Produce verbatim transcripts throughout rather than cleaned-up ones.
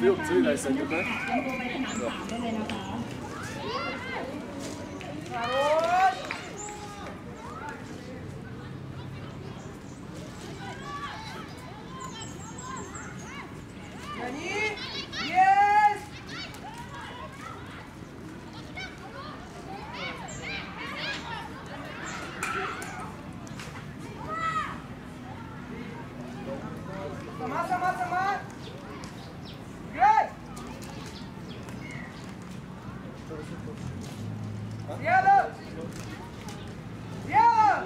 ฟิลซื้อได้เสร็จไหม Сама, сама, сама. Играй. Рядом. Рядом.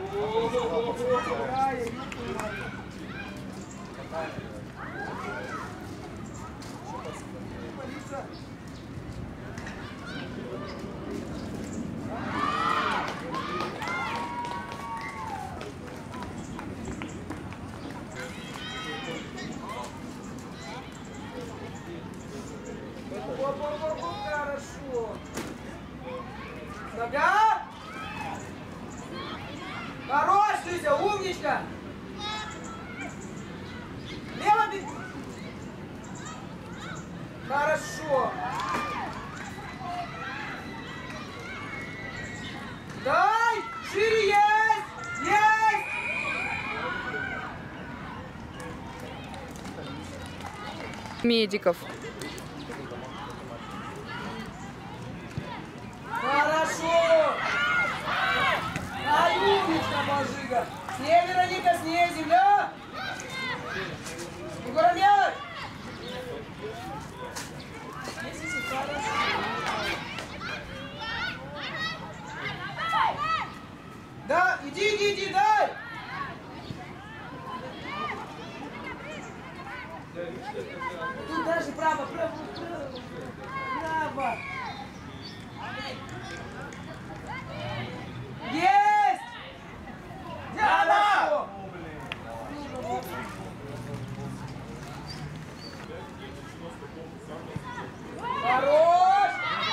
Хорошо. Нога. Хорош, Люся, умничка. Лево беги. Хорошо. Дай, шире есть. Есть. Медиков. Хорошо! Ай, умничка, Божига! С ней, Вероника, с ней, земля! Егор, мяч! Да, иди, иди, иди, дай! Тут даже право, право, право! Право! Есть! Хорошо! Хорош!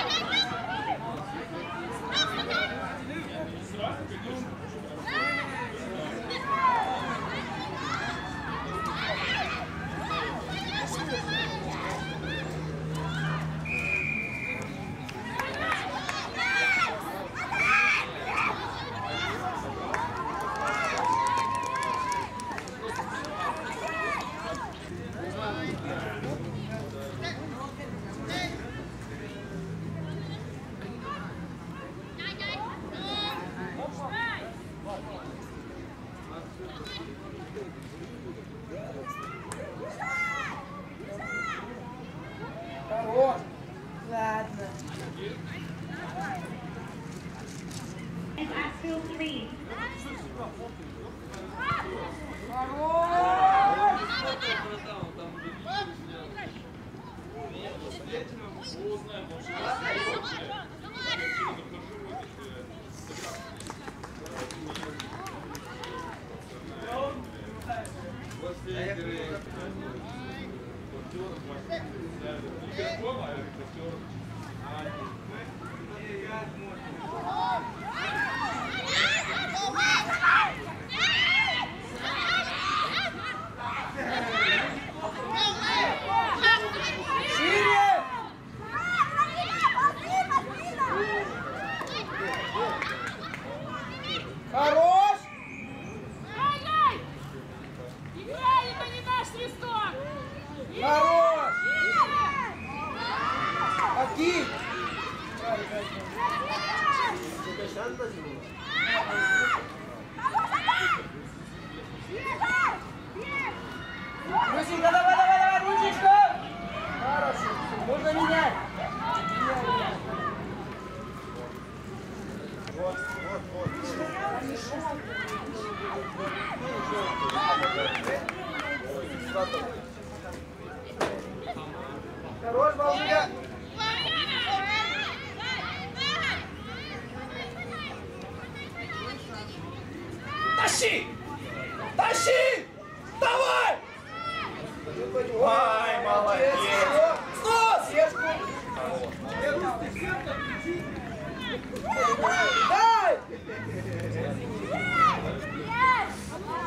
Хорош! Ладно. Хорош! Играй, это не наш свисток! Хорош! Один! Русенька, давай, давай, давай, ручечка! Хорошо, можно менять! Вот, вот, вот. Хорош, Балтика! Тащи! Тащи! Давай! Ай, молодец! Снос! Дай!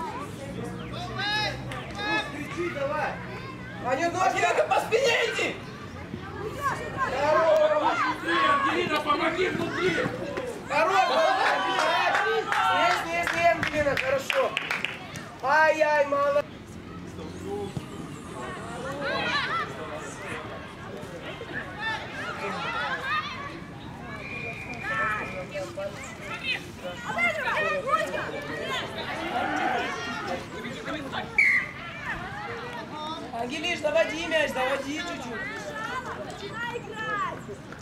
Кричи, давай! Ваня, ножки! По спине иди! чуть-чуть. Начинай играть!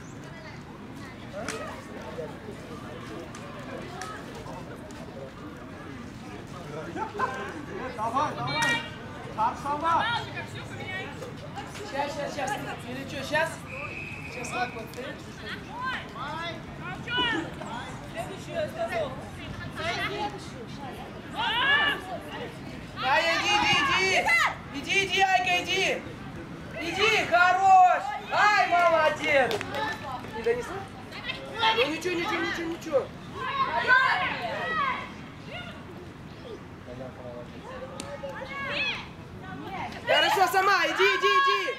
Давай, давай. Сама. Сейчас, сейчас, сейчас. Или что, сейчас? Сейчас вот вот. Следующую остановку. Ай, иди, иди, иди. Иди, иди, Айка, иди. Иди, хорош. Ай, молодец. Не донесла? Ну ничего, ничего, ничего, ничего. Хорошо, сама, иди, иди, иди.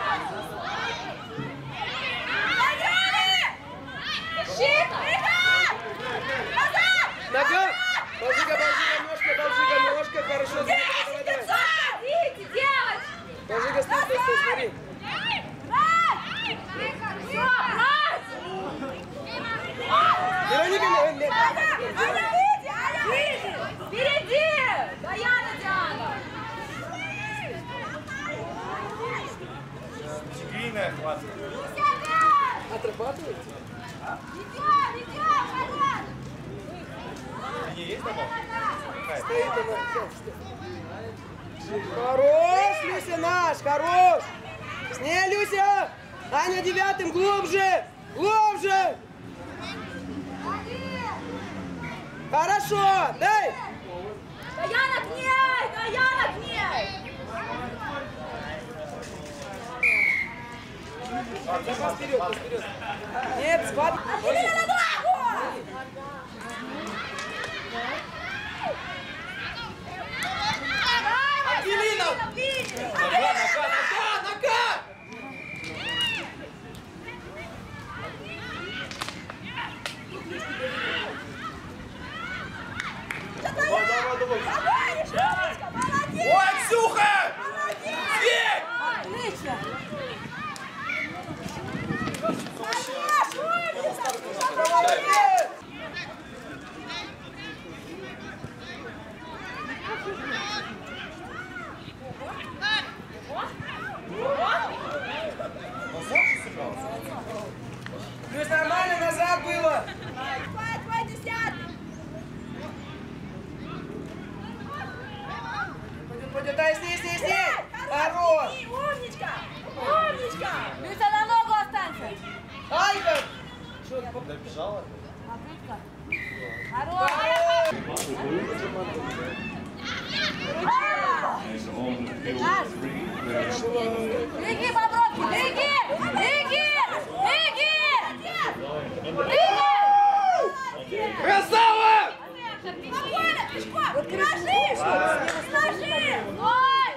Нога. Балжига, балжига, ножка, балжига, ножка, хорошо. Давай, давай, давай. Видите, девочки! Балжига, стой, стой, стой, смотри. Все, брать! Вероника, не, Аня, види, Аня, види! Впереди! Даяна, Диана! Тигриная хватит. отрабатываете? Ведем, ведем, Харон! Не есть домой? Стоит она. Хорош, Люся наш, хорош! С ней, Люся! Аня девятым, глубже! Глубже! Хорошо, дай! Даяна к ней! Даяна к ней! Давай вперед, вперед! Нет, спад! Отвели на ногу! Ангелина! Нога, нога, нога, нога! Давай, давай, давай. Давай, Решеточка, молодец! Ой, Ксюха! Молодец! Светь! Отлично! Молодец, умница! Молодец! Плюс нормально назад было! Твой, твой десятый! Пойдет, пойдет, дай, сней, сней, сней! Хорош! Умничка! Умничка! Люся, на ногу останься! Ай, как! Добежала? Попытка. Хорош! Беги, Бобровки, беги! Беги! Беги! Беги! Красава! Спокойно, пешком! Ложись! Ложись! Ой!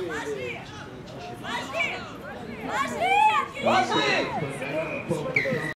Ложись! Ложись! Ложись!